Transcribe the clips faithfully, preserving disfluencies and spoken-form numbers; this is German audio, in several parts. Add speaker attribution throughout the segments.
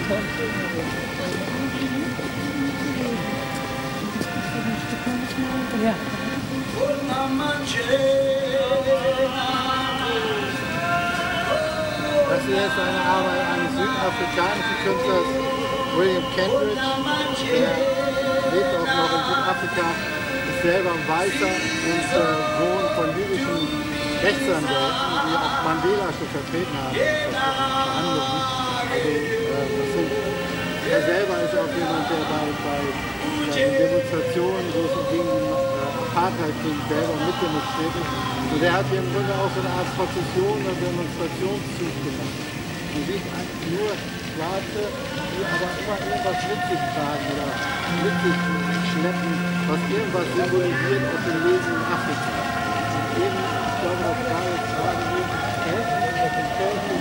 Speaker 1: Ja.
Speaker 2: Das hier ist eine Arbeit eines südafrikanischen Künstlers, William Kendrick. Der lebt auch noch in Südafrika, ist selber ein Weißer und äh, Sohn von jüdischen Rechtsanwälten, die auch Mandela schon vertreten haben in Verhandlungen. Also, äh, das sind, er selber ist auch jemand, der bei, bei, bei Demonstrationen, wo es gegen die äh, Apartheid ging, selber mitdemonstriert ist. Und er hat hier im Grunde auch so eine Art Prozession oder Demonstrationszug gemacht. Man sieht eigentlich nur Schwarze, die aber immer irgendwas mit sich tragen oder mit sich schleppen, was irgendwas symbolisiert aus dem Leben in Afrika. Und eben, ich glaube, das war jetzt gerade eben Kälte, aus dem Kälte,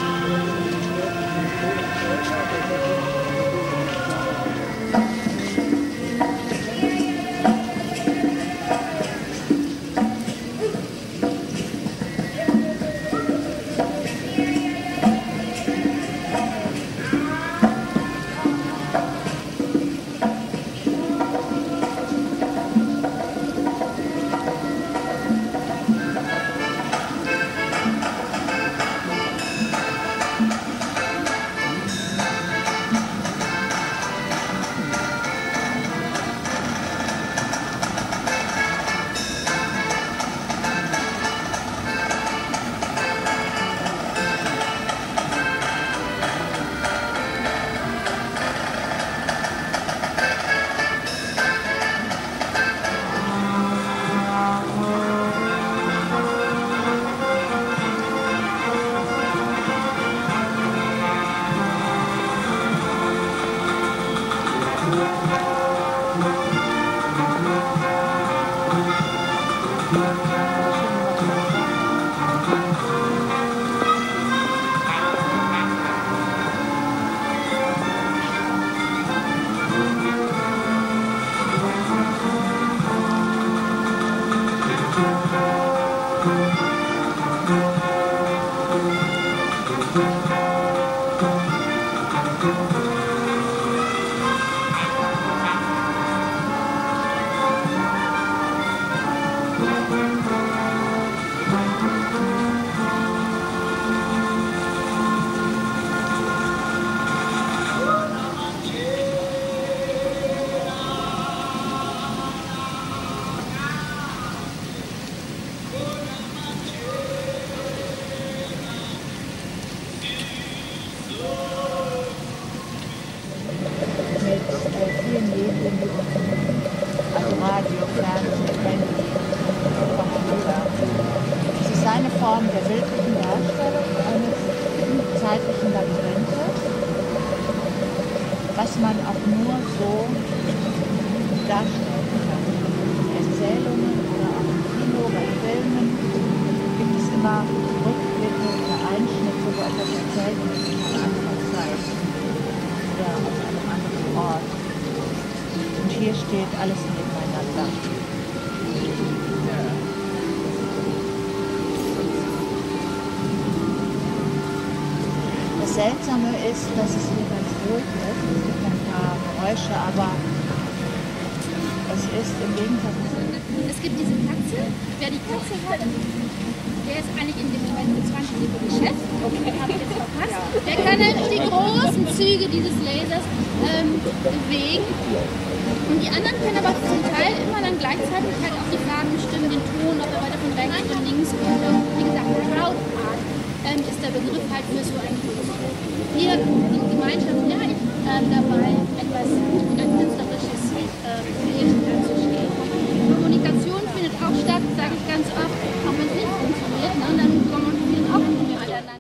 Speaker 3: also Radio, Fernsehen, Handy, Computer. Es ist eine Form der bildlichen Darstellung eines zeitlichen Labyrinthes, was man auch nur so darstellen kann. In Erzählungen oder auch im Kino, bei Filmen gibt es immer Rückblicke oder Einschnitte, wo etwas erzählt wird in einer anderen Zeit oder aus einem anderen Ort. Und hier steht alles nebeneinander. Das Seltsame ist, dass es hier ganz ruhig ist. Es gibt ein paar Geräusche, aber es ist im Gegenteil.
Speaker 4: Es gibt diese Katze. Wer die Katze hat, der ist eigentlich in dem zwanzig Geschäft. Okay, habe ich jetzt verpasst. Der kann halt die großen Züge dieses Lasers ähm, bewegen. Und die anderen können aber zum Teil immer dann gleichzeitig halt auch die Farben bestimmen, den Ton, ob er weiter von rechts oder links kommt. Und wie gesagt, Crowd Art ähm, ist der Begriff halt für so ein hier die Gemeinschaft, ja, ich, ähm, dabei